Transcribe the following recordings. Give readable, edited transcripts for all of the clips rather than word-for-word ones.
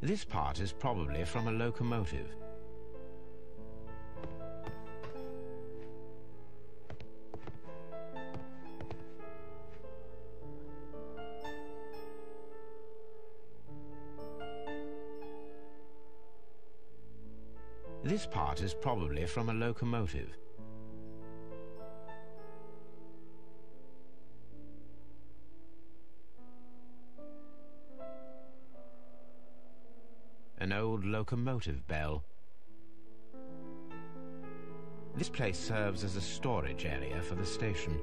This part is probably from a locomotive. This part is probably from a locomotive. An old locomotive bell. This place serves as a storage area for the station.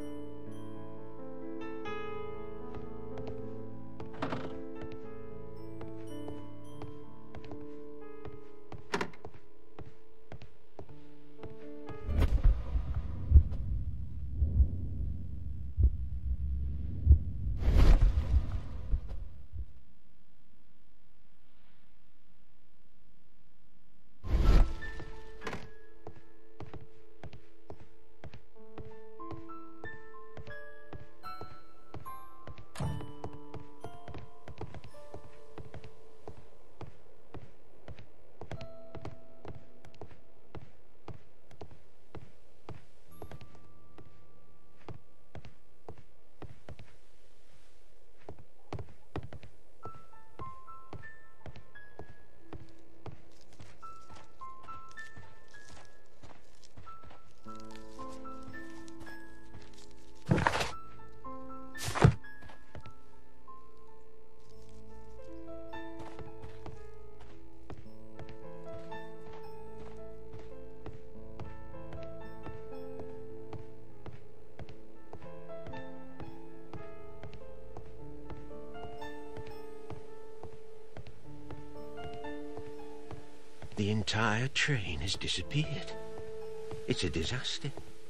The entire train has disappeared. It's a disaster.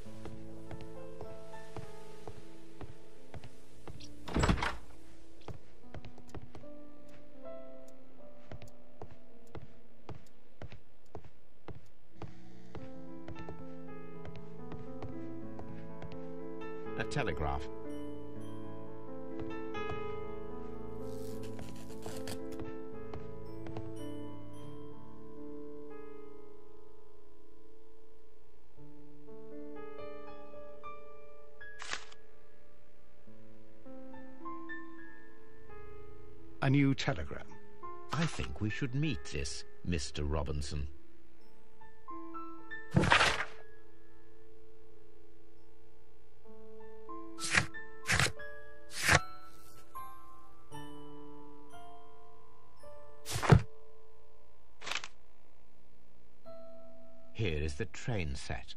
A telegraph. A new telegram. I think we should meet this Mr. Robinson. Here is the train set.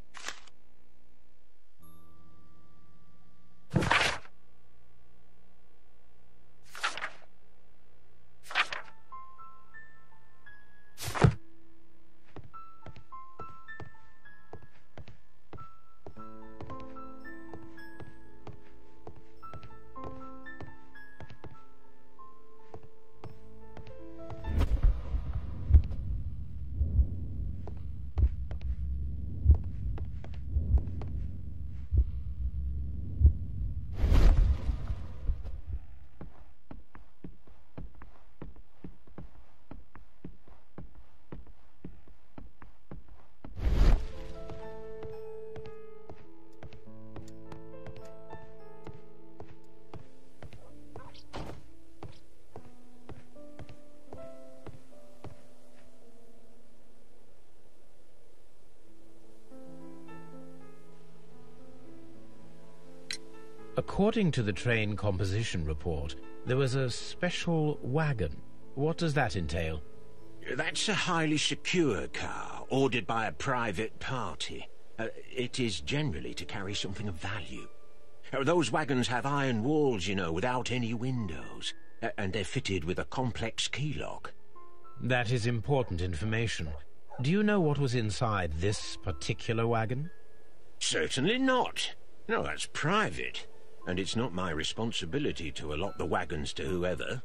According to the train composition report, there was a special wagon. What does that entail? That's a highly secure car, ordered by a private party. It is generally to carry something of value. Those wagons have iron walls, you know, without any windows, and they're fitted with a complex key lock. That is important information. Do you know what was inside this particular wagon? Certainly not. No, that's private. And it's not my responsibility to allot the wagons to whoever.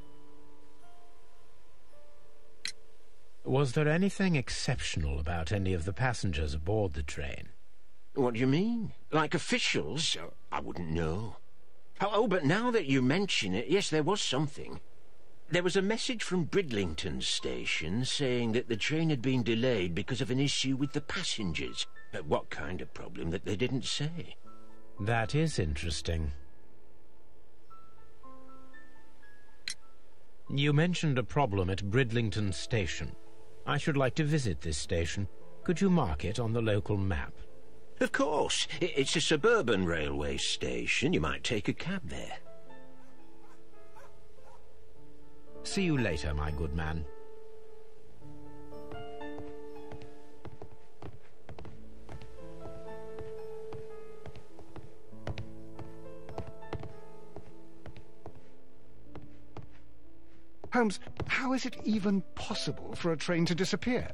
Was there anything exceptional about any of the passengers aboard the train? What do you mean? Like officials? I wouldn't know. Oh, but now that you mention it, yes, there was something. There was a message from Bridlington station saying that the train had been delayed because of an issue with the passengers. What kind of problem that they didn't say? That is interesting. You mentioned a problem at Bridlington station. I should like to visit this station. Could you mark it on the local map? Of course. It's a suburban railway station. You might take a cab there. See you later, my good man. Holmes, how is it even possible for a train to disappear?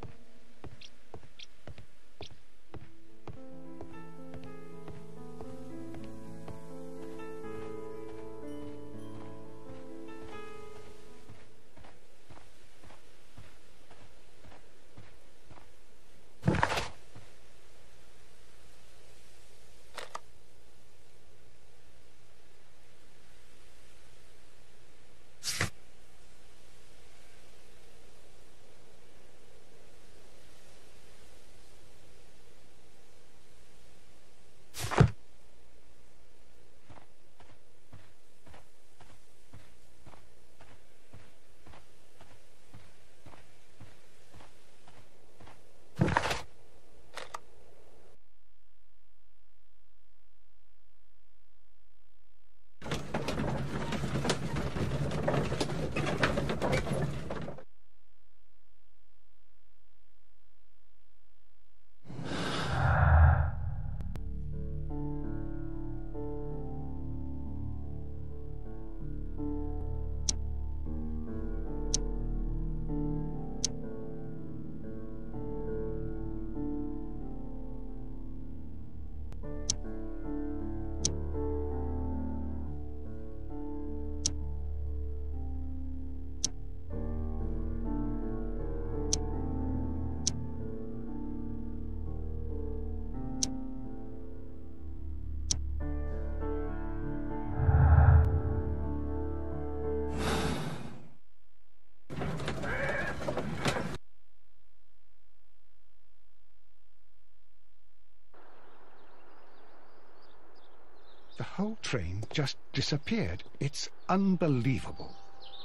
The whole train just disappeared. It's unbelievable.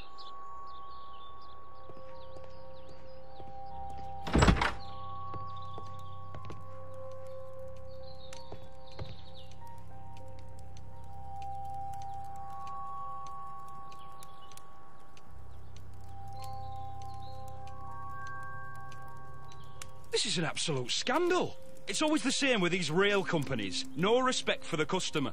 This is an absolute scandal. It's always the same with these rail companies. No respect for the customer.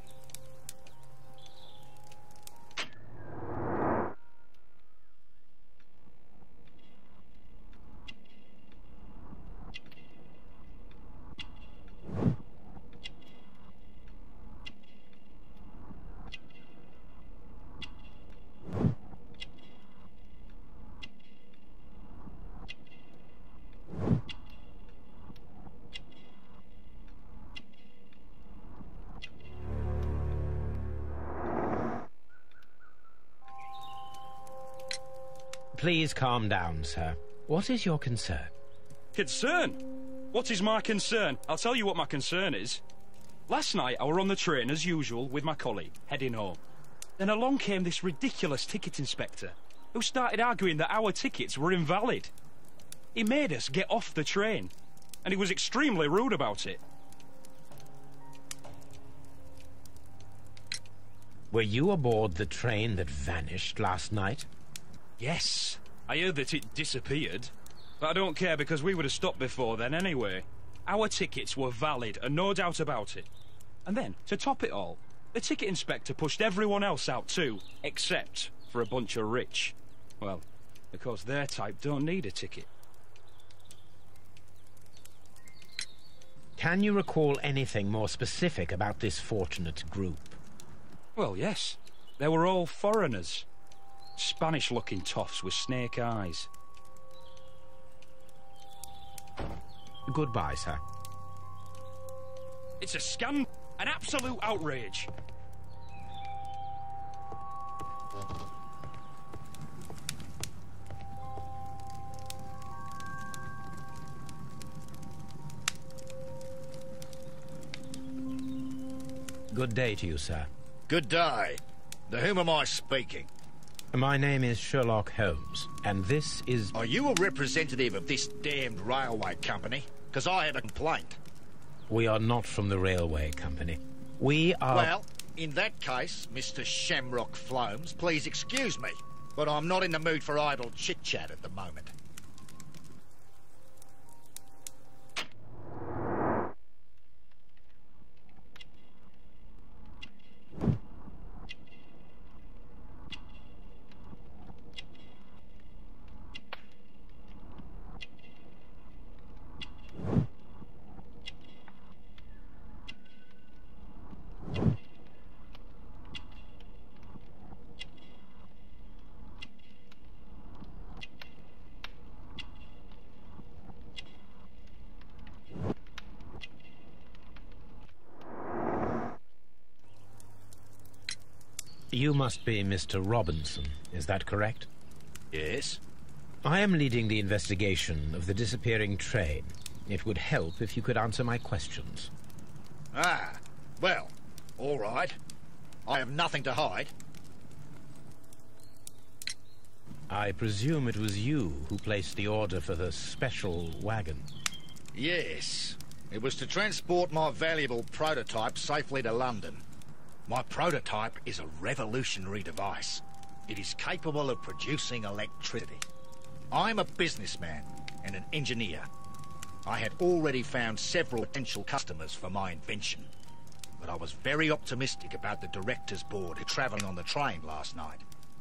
Please calm down, sir. What is your concern? Concern? What is my concern? I'll tell you what my concern is. Last night I were on the train as usual with my colleague, heading home. Then along came this ridiculous ticket inspector, who started arguing that our tickets were invalid. He made us get off the train, and he was extremely rude about it. Were you aboard the train that vanished last night? Yes, I heard that it disappeared. But I don't care because we would have stopped before then anyway. Our tickets were valid and no doubt about it. And then, to top it all, the ticket inspector pushed everyone else out too, except for a bunch of rich. Well, because their type don't need a ticket. Can you recall anything more specific about this fortunate group? Well, yes. They were all foreigners. Spanish-looking toffs with snake eyes. Goodbye, sir. It's a scam, an absolute outrage. Good day to you, sir. Good day. To whom am I speaking? My name is Sherlock Holmes, and this is... Are you a representative of this damned railway company? Because I have a complaint. We are not from the railway company. We are... Well, in that case, Mr. Shamrock Flomes, please excuse me, but I'm not in the mood for idle chit-chat at the moment. You must be Mr. Robinson, is that correct? Yes? I am leading the investigation of the disappearing train. It would help if you could answer my questions. Ah, well, all right. I have nothing to hide. I presume it was you who placed the order for the special wagon. Yes. It was to transport my valuable prototype safely to London. My prototype is a revolutionary device. It is capable of producing electricity. I'm a businessman and an engineer. I had already found several potential customers for my invention, but I was very optimistic about the director's board travelling on the train last night.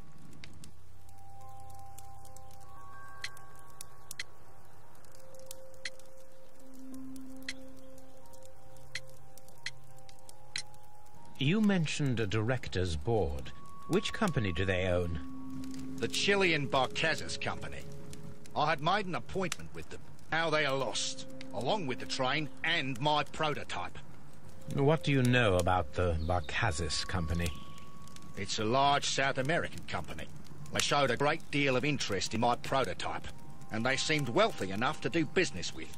You mentioned a director's board. Which company do they own? The Chilean Barcazas Company. I had made an appointment with them. Now they are lost, along with the train and my prototype. What do you know about the Barcazas Company? It's a large South American company. They showed a great deal of interest in my prototype, and they seemed wealthy enough to do business with.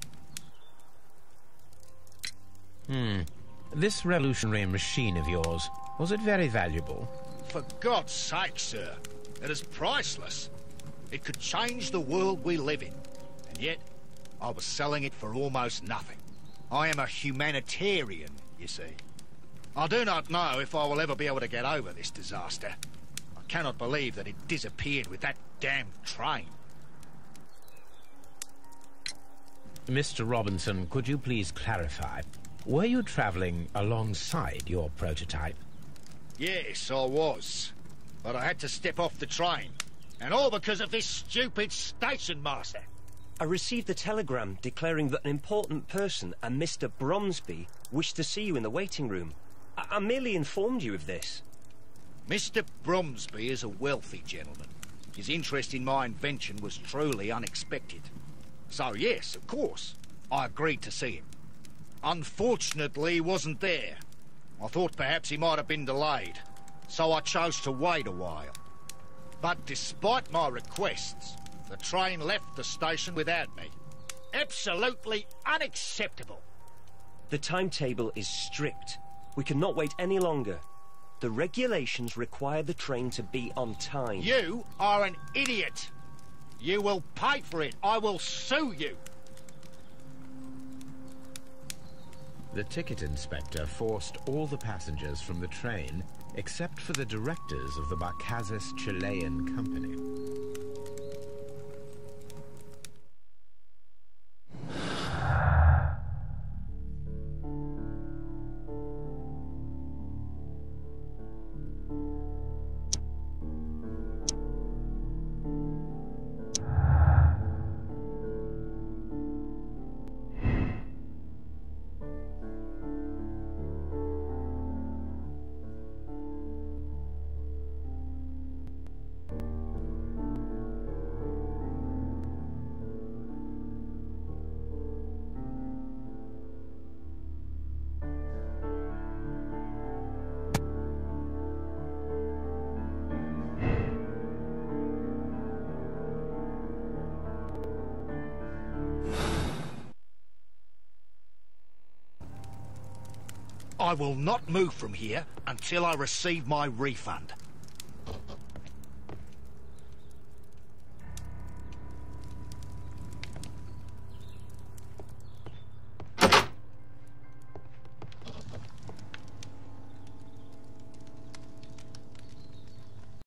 This revolutionary machine of yours, was it very valuable? For God's sake, sir, it is priceless. It could change the world we live in, and yet I was selling it for almost nothing. I am a humanitarian, you see. I do not know if I will ever be able to get over this disaster. I cannot believe that it disappeared with that damned train. Mr. Robinson, could you please clarify? Were you travelling alongside your prototype? Yes, I was. But I had to step off the train. And all because of this stupid station master. I received a telegram declaring that an important person, a Mr. Bromsby, wished to see you in the waiting room. I merely informed you of this. Mr. Bromsby is a wealthy gentleman. His interest in my invention was truly unexpected. So yes, of course, I agreed to see him. Unfortunately, he wasn't there. I thought perhaps he might have been delayed, so I chose to wait a while. But despite my requests, the train left the station without me. Absolutely unacceptable. The timetable is strict. We cannot wait any longer. The regulations require the train to be on time. You are an idiot. You will pay for it. I will sue you. The ticket inspector forced all the passengers from the train except for the directors of the Barcazas Chilean Company. I will not move from here until I receive my refund.